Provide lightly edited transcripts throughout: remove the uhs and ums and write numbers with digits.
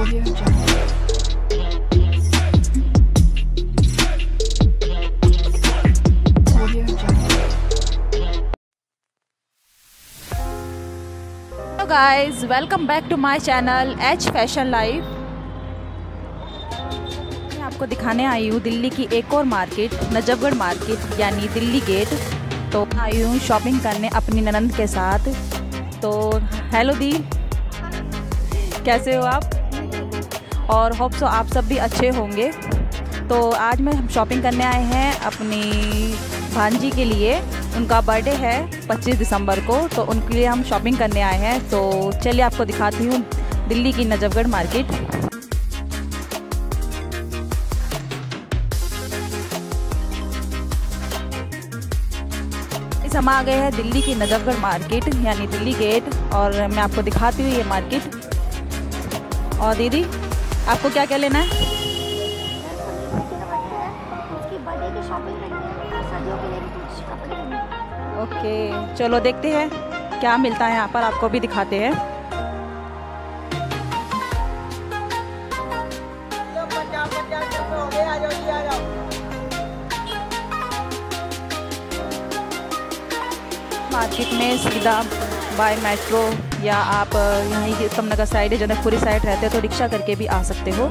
Hello guys, welcome back to my channel H fashion life. मैं आपको दिखाने आई हूँ दिल्ली की एक और मार्केट, नजफगढ़ मार्केट यानी दिल्ली गेट। तो आई हूँ शॉपिंग करने अपनी ननंद के साथ। तो हेलो दी, कैसे हो आप? और होप सो आप सब भी अच्छे होंगे। तो आज हम शॉपिंग करने आए हैं अपनी भांजी के लिए। उनका बर्थडे है 25 दिसंबर को, तो उनके लिए हम शॉपिंग करने आए हैं। तो चलिए आपको दिखाती हूँ दिल्ली की नजफगढ़ मार्केट। हम आ गए हैं दिल्ली की नजफगढ़ मार्केट यानी दिल्ली गेट, और मैं आपको दिखाती हूँ ये मार्केट। और दीदी, आपको क्या क्या लेना है? ओके, चलो देखते हैं क्या मिलता है यहाँ पर, आपको भी दिखाते हैं। मार्केट में सीधा बाय मेट्रो या आप यहीं कमनगर साइड है, जनकपुरी साइड रहते हो तो रिक्शा करके भी आ सकते हो।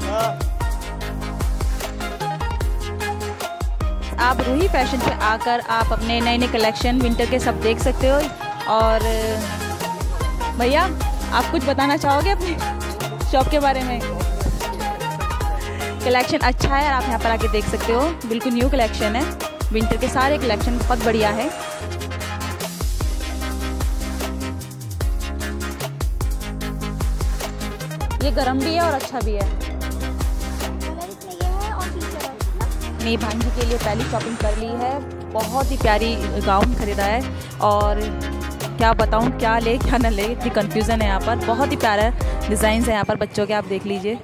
आप रूही फैशन पे आकर आप अपने नए नए कलेक्शन विंटर के सब देख सकते हो। और भैया, आप कुछ बताना चाहोगे अपने शॉप के बारे में? कलेक्शन अच्छा है और आप यहाँ पर आके देख सकते हो। बिल्कुल न्यू कलेक्शन है, विंटर के सारे कलेक्शन बहुत बढ़िया है। ये गरम भी है और अच्छा भी है। मेरी भांजी के लिए पहली शॉपिंग कर ली है। बहुत ही प्यारी गाउन खरीदा है, और क्या बताऊं क्या ले क्या न ले, इतनी कंफ्यूजन है यहाँ पर। बहुत ही प्यारा डिज़ाइन है यहाँ पर बच्चों के, आप देख लीजिए।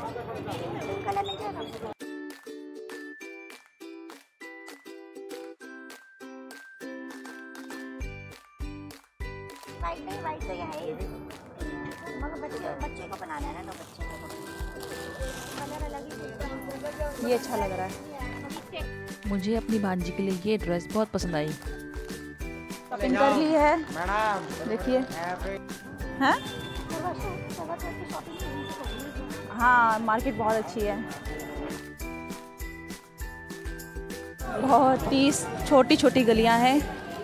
वाइट तो है, मगर बच्चे को बनाना है ना, तो बच्चे को कलर अलग ही। ये अच्छा लग रहा है मुझे। अपनी भांजी के लिए ये ड्रेस बहुत पसंद आई। शॉपिंग कर ली है, देखिए। हैं? हाँ, मार्केट बहुत अच्छी है। बहुत ही छोटी छोटी गलियां हैं।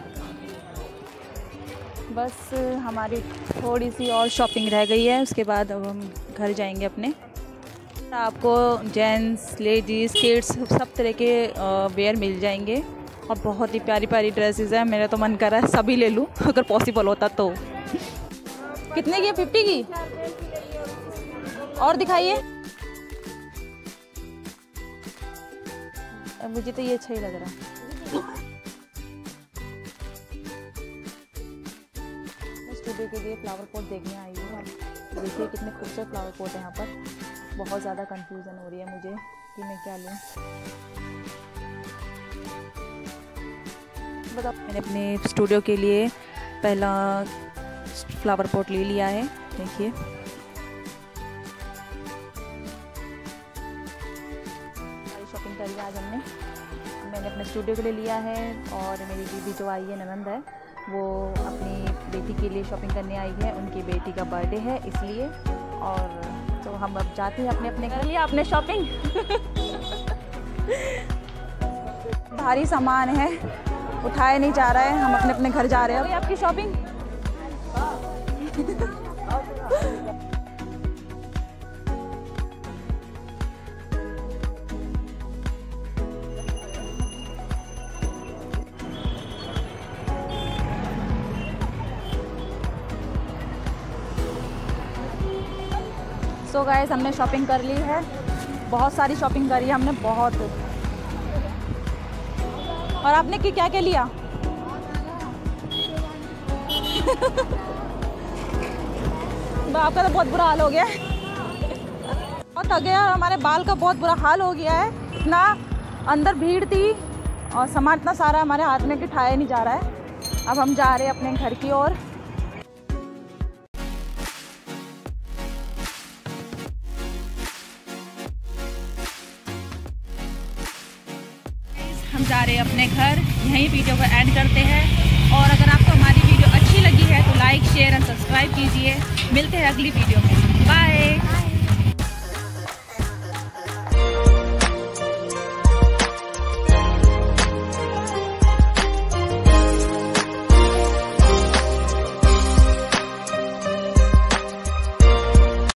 बस हमारी थोड़ी सी और शॉपिंग रह गई है, उसके बाद अब हम घर जाएंगे अपने। आपको जेंट्स, लेडीज़, किड्स सब तरह के वेयर मिल जाएंगे, और बहुत ही प्यारी प्यारी ड्रेसेस हैं। मेरा तो मन कर रहा है सभी ले लूँ अगर पॉसिबल होता तो। कितने की है? 50 की? और दिखाइए। मुझे तो ये अच्छा ही लग रहा है। स्टूडियो के लिए फ्लावर पॉट देखने आई हूँ। देखिए कितने खूबसूरत फ्लावर पॉट है यहाँ पर। बहुत ज़्यादा कंफ्यूजन हो रही है मुझे कि मैं क्या लूँ। बताओ। मैंने अपने स्टूडियो के लिए पहला फ्लावर पॉट ले लिया है, देखिए। शॉपिंग करी आज मैंने अपने स्टूडियो के लिए लिया है, और मेरी दीदी जो आई है, ननंद है, वो अपनी बेटी के लिए शॉपिंग करने आई है। उनकी बेटी का बर्थडे है इसलिए। और तो हम अब जाते हैं अपने कर लिया आपने शॉपिंग। भारी सामान है, उठाया नहीं जा रहा है। हम अपने घर जा रहे हैं। आपकी शॉपिंग तो गाइस, हमने शॉपिंग कर ली है। बहुत सारी शॉपिंग करी है हमने, बहुत। और आपने क्या क्या लिया? आपका तो बहुत बुरा हाल हो गया है। बहुत थक गया, हमारे बाल का बहुत बुरा हाल हो गया है। इतना अंदर भीड़ थी और सामान इतना सारा हमारे हाथ में कि उठाया नहीं जा रहा है। अब हम जा रहे हैं अपने घर की ओर। हम जा रहे हैं अपने घर। यहीं वीडियो को एंड करते हैं। और अगर आपको हमारी वीडियो अच्छी लगी है तो लाइक शेयर एंड सब्सक्राइब कीजिए। मिलते हैं अगली वीडियो में।